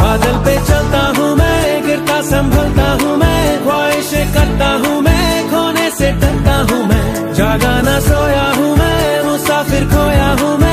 बादल पे चलता हूँ मैं, गिरता संभलता हूँ मैं, ख्वाहिशें करता हूँ मैं, खोने से डरता हूँ मैं, जागा ना सोया हूँ मैं, मुसाफिर खोया हूँ मैं।